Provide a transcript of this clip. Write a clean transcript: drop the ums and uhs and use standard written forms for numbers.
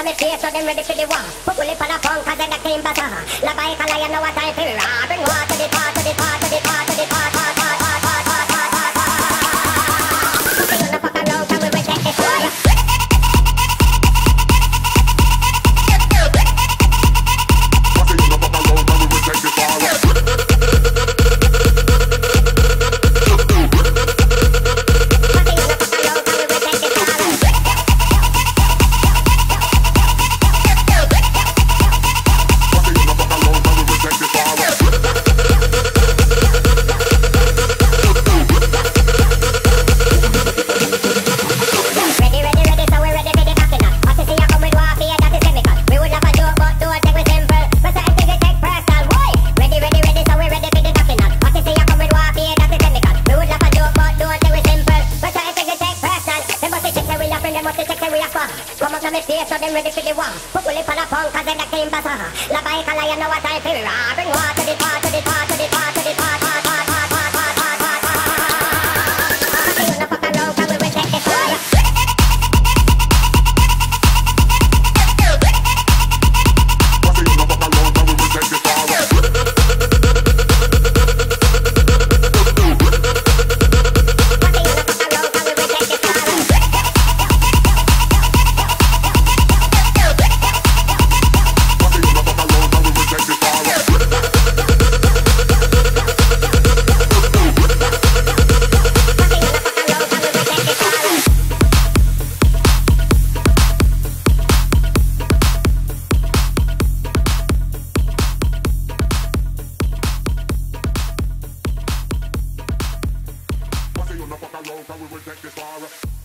on me face, so them ready for the war. Put bullet on a punk, cause them the clean bazaar. La bike a lion, now a time for rob. Bring war to the part, to the part, to the part, to the part, part, part, part, part, part, part, part, part. So you no fuck around, cause we will take this war. Come up to me face, so them ready for the war. Put bullet on a punk, cause them the clean bazaar. La bike a lion, now a time for rob. Bring war to the part, to the part, to the part, to the part, part, part, part, part, part, part, part, part. So you no fuck around, cause we will take this war. We will take this far.